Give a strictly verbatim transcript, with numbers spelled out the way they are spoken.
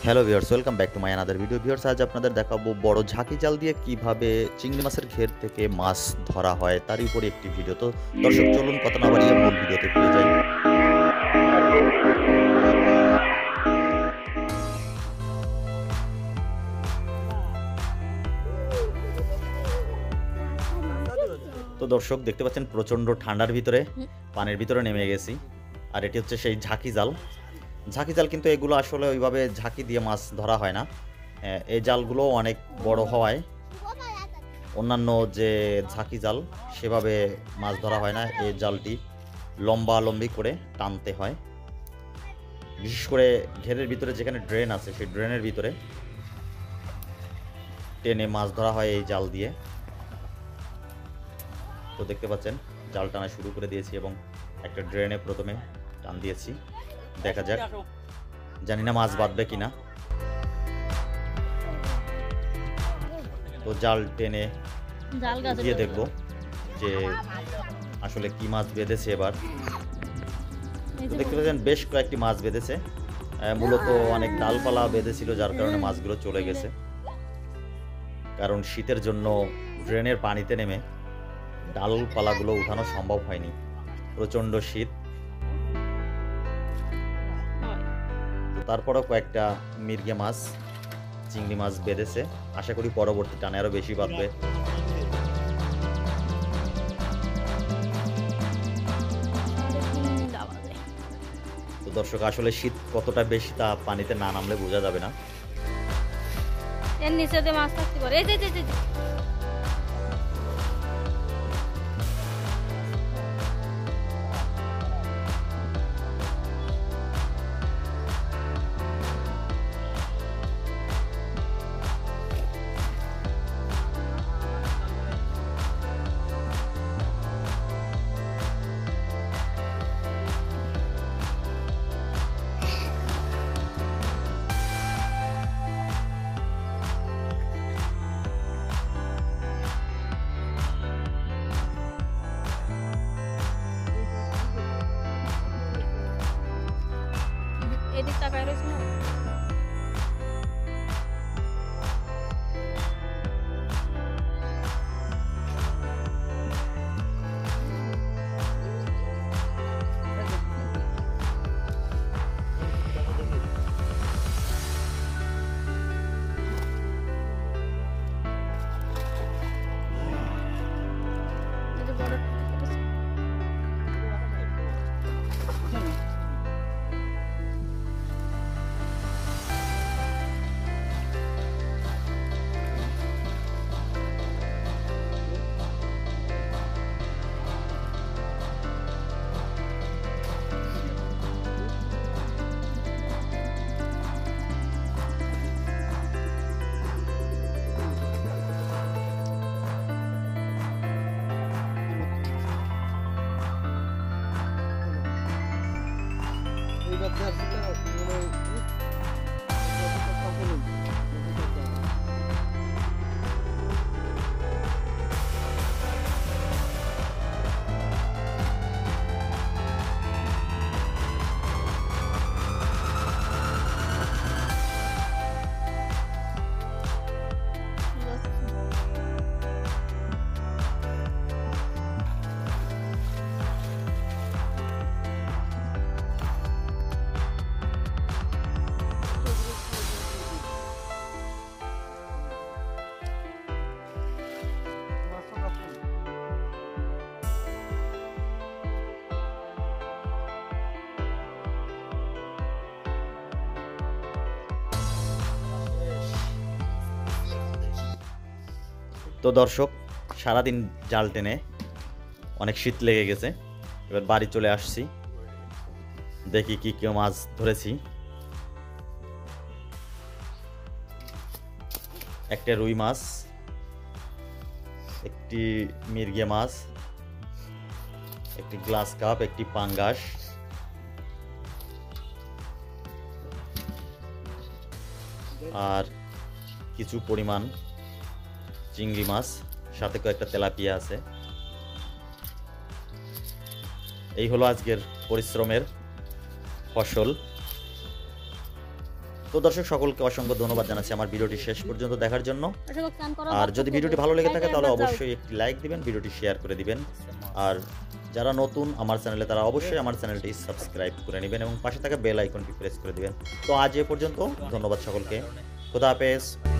Hello viewers, welcome back to my another video. Viewers, আজ আপনাদের দেখাবো বড় ঝাঁকি জাল দিয়ে কিভাবে চিংড়ি মাছের ঘের থেকে মাছ ধরা হয় তারই উপরে একটি ভিডিও। তো দর্শক, চলুন কথা না বাড়িয়ে মূল ভিডিওতে ফিরে যাই। তো দর্শক, দেখতে পাচ্ছেন প্রচণ্ড ঠান্ডার ভিতরে পানির ভিতরে নেমে গেছি। আর এটি হচ্ছে সেই ঝাঁকি জাল। ঝাঁকি জাল কিন্তু এগুলো আসলে ওইভাবে ঝাঁকি দিয়ে মাছ ধরা হয় না। এই জালগুলো অনেক বড় হওয়ায় অন্যান্য যে ঝাঁকি জাল সেভাবে মাছ ধরা হয় না। এই জালটি লম্বা লম্বি করে টানতে হয়, বিশেষ করে ঘেরের ভিতরে যেখানে ড্রেন আছে সেই ড্রেনের ভিতরে টেনে মাছ ধরা হয় এই জাল দিয়ে। তো দেখতে পাচ্ছেন জাল টানা শুরু করে দিয়েছি এবং একটা ড্রেনে প্রথমে টান দিয়েছি। দেখা যাক, জানি না মাছ বাঁধবে কিনা। তো জাল টেনে দিয়ে দেখবো যে আসলে কি মাছ বেঁধেছে এবার। তো দেখতে পাচ্ছেন বেশ কয়েকটি মাছ বেঁধেছে, মূলত অনেক ডালপালা বেঁধেছিল যার কারণে মাছগুলো চলে গেছে। কারণ শীতের জন্য ড্রেনের পানিতে নেমে ডালপালাগুলো উঠানো সম্ভব হয়নি, প্রচণ্ড শীত। তারপরও কয়েকটা মির্গে মাছ, চিংড়ি মাছ বেঁধেছে। আশা করি পরবর্তী টানে আরো বেশি বাঁধবে। তো দর্শক, আসলে শীত কতটা বেশি তা পানিতে না নামলে বোঝা যাবে না। এর নিচে দিয়ে মাছ থাকতে পারে। এই যে যে যে এদিক তাকায় রয়েছে না। তো দর্শক, সারাদিন জাল টেনে অনেক শীত লেগে গেছে। এবার বাড়ি চলে আসছি, দেখি কি কেউ মাছ ধরেছি। একটা রুই মাছ, একটি মির্গে মাছ, একটি গ্লাস কাপ, একটি পাঙ্গাস, আর কিছু পরিমাণ চিংড়ি মাছ, সাথে কয়েকটা তেলাপিয়া আছে। এই হলো আজকের পরিশ্রমের ফসল। তো দর্শক সকলকে অসংখ্য ধন্যবাদ জানাচ্ছি আমার ভিডিওটি শেষ পর্যন্ত দেখার জন্য। আসলে স্নান করা আর যদি ভিডিওটি ভালো লেগে থাকে তাহলে একবার যাও। অবশ্যই একটি লাইক দিবেন, ভিডিওটি শেয়ার করে দিবেন। আর যারা নতুন আমার চ্যানেলে তারা অবশ্যই আমার চ্যানেলটি সাবস্ক্রাইব করে নেবেন এবং পাশে থাকা বেল আইকনটি প্রেস করে দিবেন। তো আজ এ পর্যন্ত, ধন্যবাদ সকলকে, খোদা হাফেজ।